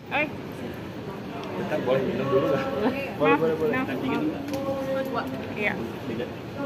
Eh, Kita boleh minum dulu nggak? Boleh. Nah, Nanti gitu. dua. Iya. Tiga.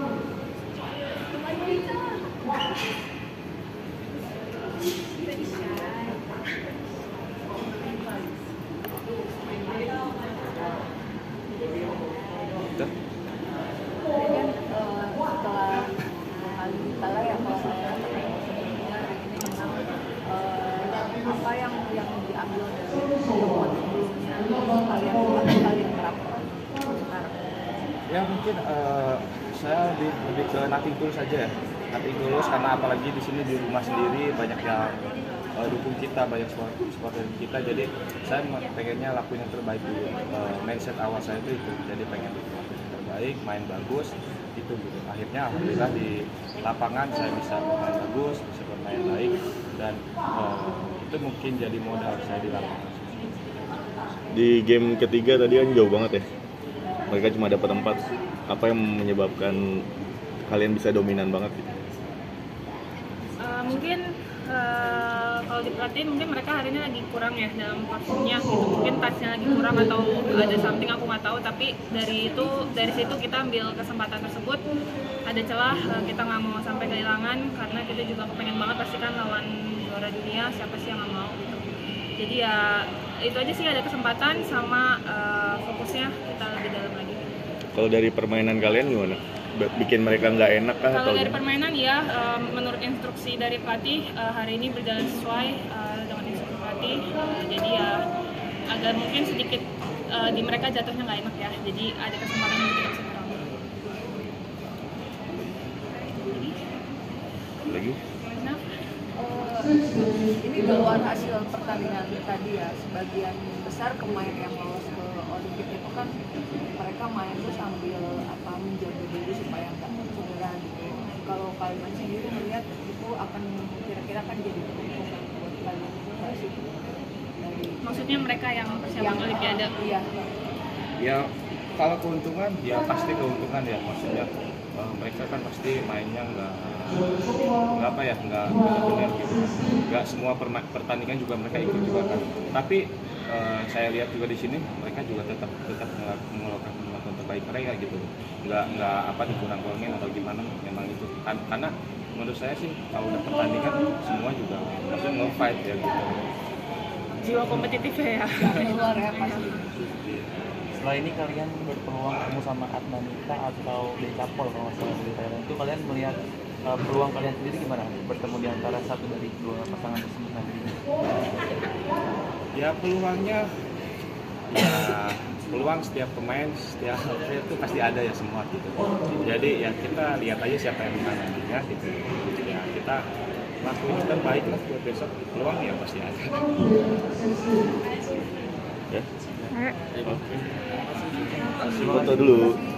Tuh. Kemudian setelah kali kalah ya kalau saya sebelumnya ini memang apa yang diambil dari pertemuan sebelumnya kalian terapkan sekarang. Ya mungkin saya lebih ke nothing tulus saja ya. Nothing tulus karena apalagi di sini di rumah sendiri banyak yang dukung kita, banyak supporter kita. Jadi saya pengennya lakuin yang terbaik dulu. Mindset awal saya itu. Jadi pengen lakuin yang terbaik, main bagus itu gitu. Akhirnya alhamdulillah di lapangan saya bisa bermain bagus, bisa bermain baik dan itu mungkin jadi modal saya di lapangan. Di game ketiga tadi kan jauh banget ya. Mereka cuma dapat 4. Apa yang menyebabkan kalian bisa dominan banget gitu? Mungkin kalau diperhatiin mungkin mereka hari ini lagi kurang ya dalam performnya gitu, mungkin touchnya lagi kurang atau ada something aku nggak tahu, tapi dari situ kita ambil kesempatan tersebut, ada celah, kita nggak mau sampai kehilangan karena kita juga kepengen banget pastikan lawan juara dunia, siapa sih yang nggak mau gitu. Jadi ya itu aja sih, ada kesempatan sama fokusnya kita lebih dalam lagi. Kalau dari permainan kalian gimana? Bikin mereka nggak enak kah? Kalau atau dari gimana? permainan ya, menurut instruksi dari pelatih hari ini berjalan sesuai dengan instruksi pelatih. Jadi ya agar mungkin sedikit di mereka jatuhnya nggak enak ya. Jadi ada kesempatan untuk kita bisa menang. Lagi? Gimana? Ini di luar hasil pertandingan tadi ya, sebagian besar pemain yang lolos ke Olimpik itu kan mereka main tuh sambil menjaga diri supaya nggak cedera gitu. Kalau kalian sendiri melihat itu akan kira-kira kan jadi keuntungan buat kalian itu nggak sih? Dari Maksudnya mereka yang persiapan Olimpiade. Iya. Ya kalau keuntungan ya pasti keuntungan ya, maksudnya mereka kan pasti mainnya nggak benar gitu, nggak semua pertandingan juga mereka ikut juga kan, tapi saya lihat juga di sini mereka juga tetap melakukan terbaik mereka gitu, nggak dikurang-kurangin atau gimana, memang itu karena menurut saya sih kalau udah pertandingan semua juga maksudnya nge-fight ya gitu. Jiwa kompetitifnya ya. Keluar ya pasti. Setelah ini kalian berpeluang ketemu sama Adnanita atau Decapol kalau nggak salah di Thailand, itu kalian melihat peluang kalian sendiri gimana bertemu di antara satu dari dua pasangan tersebut nanti? Ya peluangnya ya peluang setiap pemain setiap itu pasti ada ya semua gitu. Jadi ya kita lihat aja siapa yang menang nantinya gitu. Ya kita lakuin yang terbaik lah buat besok, peluang ya pasti ada. Ya. Oke. Foto dulu.